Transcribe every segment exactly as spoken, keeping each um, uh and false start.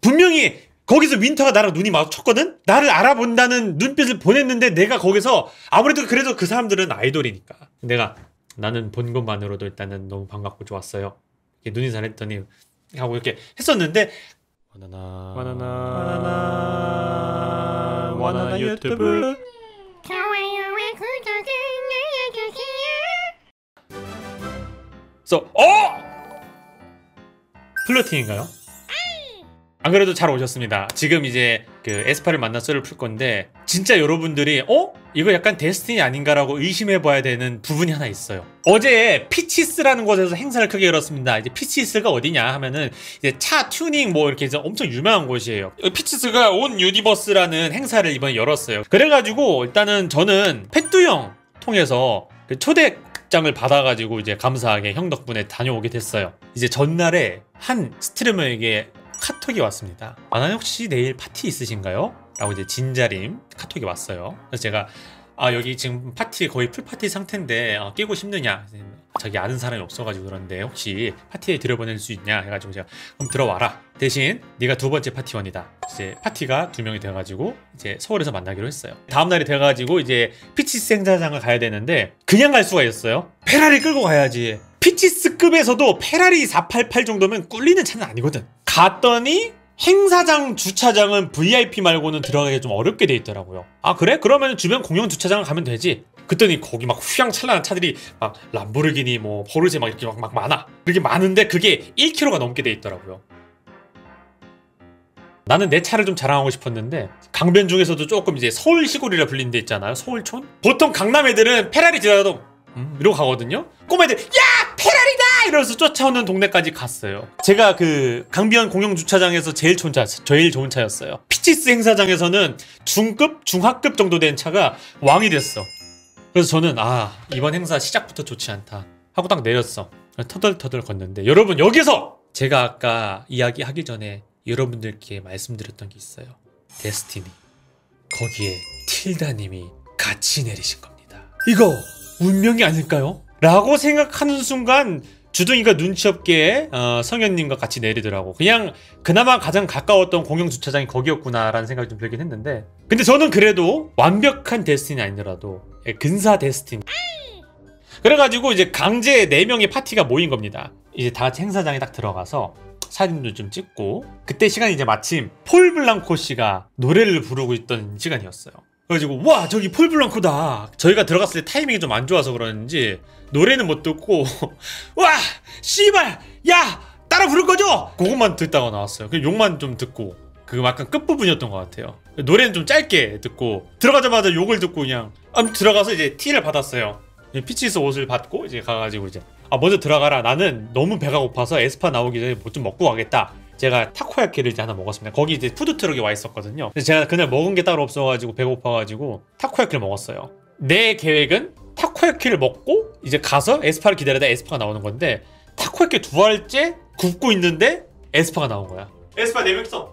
분명히 거기서 윈터가 나랑 눈이 마주쳤거든? 나를 알아본다는 눈빛을 보냈는데 내가 거기서 아무래도 그래도 그 사람들은 아이돌이니까 내가 나는 본 것만으로도 일단은 너무 반갑고 좋았어요. 이렇게 눈인사를 했더니 하고 이렇게 했었는데 바나나 바나나 바나나 바나나 유튜브 좋아요와 구독을 눌러주세요. 그래서 어? 플러팅인가요? 안 그래도 잘 오셨습니다. 지금 이제 그 에스파를 만나 썰을 풀 건데 진짜 여러분들이 어? 이거 약간 데스티니 아닌가라고 의심해봐야 되는 부분이 하나 있어요. 어제 피치스라는 곳에서 행사를 크게 열었습니다. 이제 피치스가 어디냐 하면은 이제 차 튜닝 뭐 이렇게 해서 엄청 유명한 곳이에요. 피치스가 온 유니버스라는 행사를 이번에 열었어요. 그래가지고 일단은 저는 펫두 형 통해서 그 초대장을 받아가지고 이제 감사하게 형 덕분에 다녀오게 됐어요. 이제 전날에 한 스트리머에게 카톡이 왔습니다. 아나 혹시 내일 파티 있으신가요? 라고 이제 진자림 카톡이 왔어요. 그래서 제가 아 여기 지금 파티 거의 풀파티 상태인데 어, 끼고 싶느냐? 자기 아는 사람이 없어가지고 그런데 혹시 파티에 들여보낼 수 있냐? 해가지고 제가 그럼 들어와라. 대신 네가 두 번째 파티원이다. 이제 파티가 두 명이 돼가지고 이제 서울에서 만나기로 했어요. 다음 날이 돼가지고 이제 피치스 행사장을 가야 되는데 그냥 갈 수가 있어요. 페라리 끌고 가야지. 피치스급에서도 페라리 사팔팔 정도면 꿀리는 차는 아니거든. 갔더니 행사장 주차장은 브이아이피 말고는 들어가기 좀 어렵게 돼 있더라고요. 아 그래? 그러면 주변 공용 주차장을 가면 되지. 그랬더니 거기 막 휘황찬란한 차들이 막 람보르기니 뭐 포르쉐 막 이렇게 막, 막 많아. 그렇게 많은데 그게 일 킬로미터가 넘게 돼 있더라고요. 나는 내 차를 좀 자랑하고 싶었는데 강변 중에서도 조금 이제 서울 시골이라 불리는 데 있잖아요. 서울촌? 보통 강남 애들은 페라리 지나가도 음, 이러고 가거든요. 꼬마애들 야! 페라리다! 이러면서 쫓아오는 동네까지 갔어요. 제가 그 강변 공영주차장에서 제일 좋은 차, 제일 좋은 차였어요. 피치스 행사장에서는 중급, 중하급 정도 된 차가 왕이 됐어. 그래서 저는 아 이번 행사 시작부터 좋지 않다 하고 딱 내렸어. 터덜터덜 걷는데 여러분 여기서 제가 아까 이야기하기 전에 여러분들께 말씀드렸던 게 있어요. 데스티니. 거기에 틸다님이 같이 내리신 겁니다. 이거 운명이 아닐까요? 라고 생각하는 순간 주둥이가 눈치 없게 어, 성현님과 같이 내리더라고. 그냥 그나마 가장 가까웠던 공영주차장이 거기였구나 라는 생각이 좀 들긴 했는데 근데 저는 그래도 완벽한 데스티니 아니더라도 근사 데스티니. 그래가지고 이제 강제 네 명의 파티가 모인 겁니다. 이제 다 같이 행사장에 딱 들어가서 사진도 좀 찍고 그때 시간이 이제 마침 폴 블랑코 씨가 노래를 부르고 있던 시간이었어요. 그래가지고 와 저기 폴 블랑코다. 저희가 들어갔을 때 타이밍이 좀 안 좋아서 그러는지 노래는 못 듣고 와 씨발 야 따라 부를 거죠? 그것만 듣다가 나왔어요. 그 욕만 좀 듣고 그 약간 끝부분이었던 것 같아요. 노래는 좀 짧게 듣고 들어가자마자 욕을 듣고 그냥 아무튼 들어가서 이제 티를 받았어요. 피치스 옷을 받고 이제 가가지고 이제 아 먼저 들어가라. 나는 너무 배가 고파서 에스파 나오기 전에 뭐 좀 먹고 가겠다. 제가 타코야키를 이제 하나 먹었습니다. 거기 이제 푸드트럭이 와 있었거든요. 그래서 제가 그날 먹은 게 따로 없어가지고 배고파가지고 타코야키를 먹었어요. 내 계획은 타코야키를 먹고 이제 가서 에스파를 기다리다 에스파가 나오는 건데 타코야키 두 알째 굽고 있는데 에스파가 나온 거야. 에스파 네 명 있어.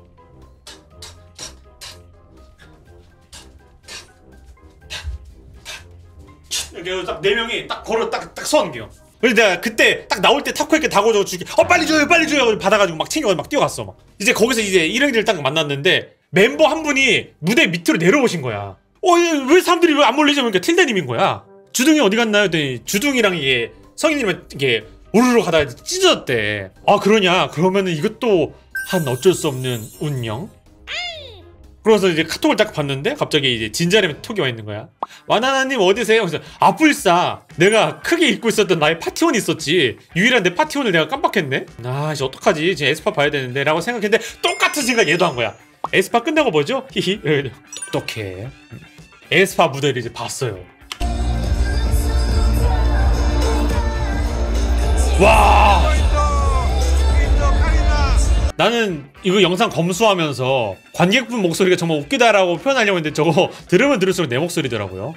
이렇게 딱 네 명이 딱 걸어 딱 딱 서는 게요. 그래서 내가 그때 딱 나올 때 타코야키 다 고져 주기 어 빨리 줘요 빨리 줘요 받아가지고 막 챙겨가지고 막 뛰어갔어. 막 이제 거기서 이제 일행들 딱 만났는데 멤버 한 분이 무대 밑으로 내려오신 거야. 어 왜 사람들이 왜 안 몰리지? 그러니까 틸다님인 거야. 주둥이 어디 갔나요? 했더니 주둥이랑 이게 성인님은 이게 우르르 가다가 찢어졌대. 아 그러냐? 그러면은 이것도 한 어쩔 수 없는 운명. 그래서 이제 카톡을 딱 봤는데 갑자기 이제 진자림에 톡이 와 있는 거야. 와나나님 어디세요? 그래서 아 불사 내가 크게 잊고 있었던 나의 파티원이 있었지. 유일한 내 파티원을 내가 깜빡했네. 아 이제 어떡하지? 지금 에스파 봐야 되는데 라고 생각했는데 똑같은 생각 얘도 한 거야. 에스파 끝나고 뭐죠? 히히 똑똑해. 에스파 무대를 이제 봤어요. 와 나는 이거 영상 검수하면서 관객분 목소리가 정말 웃기다라고 표현하려고 했는데 저거 들으면 들을수록 내 목소리더라고요.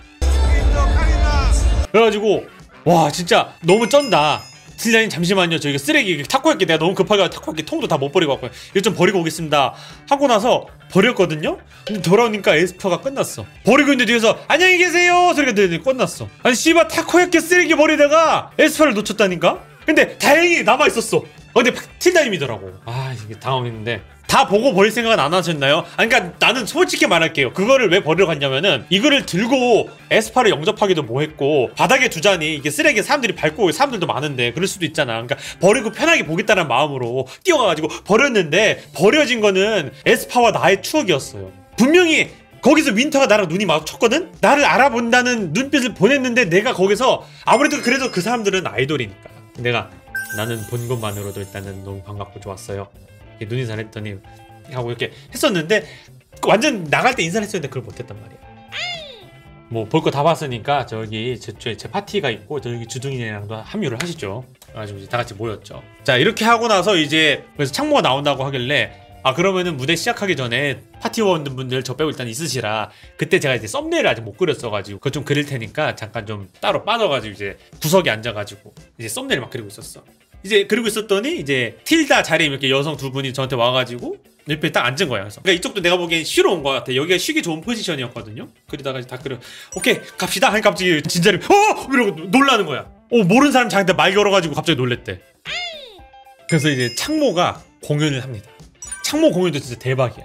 그래가지고 와 진짜 너무 쩐다. 틸다님 잠시만요 저희가 쓰레기 타코야키 내가 너무 급하게 타코야키 통도 다 못 버리고 왔고요. 이거 좀 버리고 오겠습니다 하고 나서 버렸거든요? 근데 돌아오니까 에스파가 끝났어. 버리고 있는데 뒤에서 안녕히 계세요 소리가 들리더니 끝났어. 아니 씨발 타코야키 쓰레기 버리다가 에스파를 놓쳤다니까? 근데 다행히 남아있었어. 어, 근데 틸다님이더라고. 아 이게 당황했는데 다 보고 버릴 생각은 안 하셨나요? 아니, 그러니까 나는 솔직히 말할게요. 그거를 왜 버리러 갔냐면은 이거를 들고 에스파를 영접하기도 뭐했고 바닥에 두자니 이게 쓰레기 사람들이 밟고 사람들도 많은데 그럴 수도 있잖아. 그러니까 버리고 편하게 보겠다는 마음으로 뛰어가가지고 버렸는데 버려진 거는 에스파와 나의 추억이었어요. 분명히 거기서 윈터가 나랑 눈이 마주쳤거든? 나를 알아본다는 눈빛을 보냈는데 내가 거기서 아무래도 그래도 그 사람들은 아이돌이니까 내가 나는 본 것만으로도 일단은 너무 반갑고 좋았어요. 눈 인사를 했더니 하고 이렇게 했었는데 완전 나갈 때 인사를 했었는데 그걸 못했단 말이야. 뭐 볼 거 다 봤으니까 저기 제, 제, 제 파티가 있고 저기 주둥이랑도 합류를 하시죠. 그래가지고 이제 다 같이 모였죠. 자 이렇게 하고 나서 이제 그래서 창모가 나온다고 하길래 아 그러면은 무대 시작하기 전에 파티원분들 저 빼고 일단 있으시라. 그때 제가 이제 썸네일을 아직 못 그렸어가지고 그거 좀 그릴 테니까 잠깐 좀 따로 빠져가지고 이제 구석에 앉아가지고 이제 썸네일 막 그리고 있었어. 이제 그리고 있었더니 이제 틸다 자리에 이렇게 여성 두 분이 저한테 와가지고 옆에 딱 앉은 거야. 그래서 그러니까 이쪽도 내가 보기엔 쉬러 온 것 같아. 여기가 쉬기 좋은 포지션이었거든요. 그러다가 다 그려 오케이 갑시다 하니 갑자기 진짜로 어! 이러고 놀라는 거야. 어 모르는 사람 자기한테 말 걸어가지고 갑자기 놀랬대. 그래서 이제 창모가 공연을 합니다. 창모 공연도 진짜 대박이야.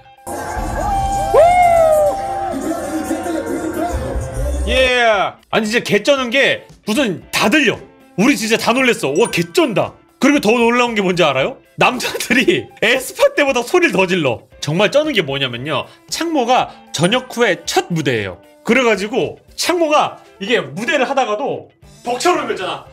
예. yeah. 아니 진짜 개쩌는 게 무슨 다 들려. 우리 진짜 다 놀랬어. 와 개쩐다. 그리고 더 놀라운 게 뭔지 알아요? 남자들이 에스파 때보다 소리를 더 질러. 정말 쩌는 게 뭐냐면요. 창모가 저녁 후에 첫 무대예요. 그래가지고 창모가 이게 무대를 하다가도 벅차오르는 거 있잖아.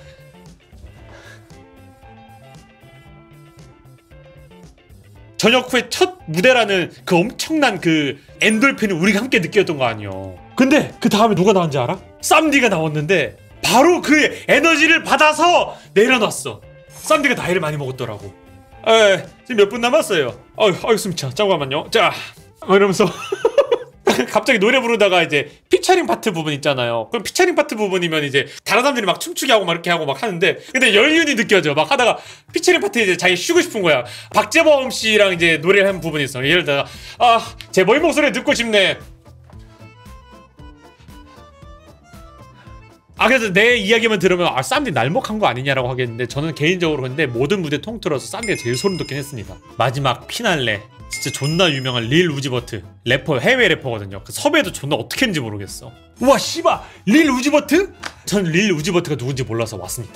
저녁 후에 첫 무대라는 그 엄청난 그 엔돌핀을 우리가 함께 느꼈던 거 아니에요. 근데 그 다음에 누가 나왔는지 알아? 쌈디가 나왔는데 바로 그 에너지를 받아서 내려놨어. 쌈디가 나이를 많이 먹었더라고. 에 지금 몇 분 남았어요. 어휴 어휴 숨차 잠깐만요. 자 이러면서 갑자기 노래 부르다가 이제 피처링 파트 부분 있잖아요. 그럼 피처링 파트 부분이면 이제 다른 사람들이 막 춤추게 하고 막 이렇게 하고 막 하는데 근데 연륜이 느껴져. 막 하다가 피처링 파트에 이제 자기 쉬고 싶은 거야. 박재범 씨랑 이제 노래를 한 부분이 있어. 예를 들어 아 제 머리 목소리 듣고 싶네. 아 그래서 내 이야기만 들으면 아 쌈디 날먹한 거 아니냐라고 하겠는데 저는 개인적으로 근데 모든 무대 통틀어서 쌈디가 제일 소름 돋긴 했습니다. 마지막 피날레 진짜 존나 유명한 릴 우지버트 래퍼 해외 래퍼거든요. 그 섭외도 존나 어떻게 했는지 모르겠어. 우와 씨바 릴 우지버트? 전 릴 우지버트가 누군지 몰라서 왔습니다.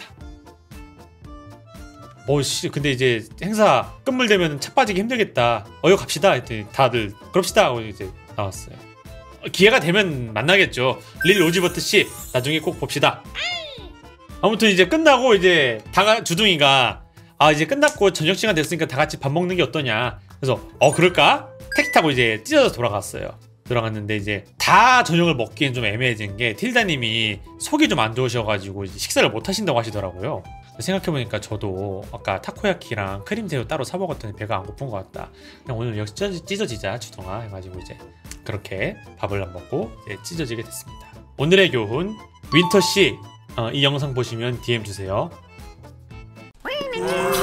어씨 근데 이제 행사 끝물되면 차 빠지기 힘들겠다. 어여 갑시다 했더니 다들 그럽시다 하고 이제 나왔어요. 기회가 되면 만나겠죠. 릴 우지버트 씨 나중에 꼭 봅시다. 아무튼 이제 끝나고 이제 다가 주둥이가 아 이제 끝났고 저녁 시간 됐으니까 다 같이 밥 먹는 게 어떠냐. 그래서 어 그럴까? 택시 타고 이제 찢어서 돌아갔어요. 돌아갔는데 이제 다 저녁을 먹기엔 좀 애매해진 게 틸다님이 속이 좀 안 좋으셔가지고 이제 식사를 못 하신다고 하시더라고요. 생각해보니까 저도 아까 타코야키랑 크림새우 따로 사 먹었더니 배가 안 고픈 것 같다. 그냥 오늘 역시 찢어지, 찢어지자 주동아 해가지고 이제 그렇게 밥을 안 먹고 이제 찢어지게 됐습니다. 오늘의 교훈 윈터씨 어, 이 영상 보시면 디엠 주세요.